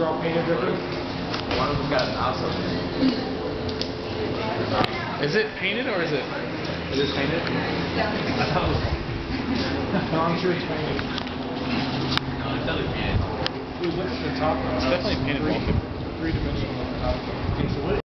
are all painted different? One of them got an awesome. Is it painted or is it? Is it painted? I thought it was. No, I'm sure it's painted. No, it's definitely painted. Dude, look at the top. It's definitely painted wallpaper. Three-dimensional on the top.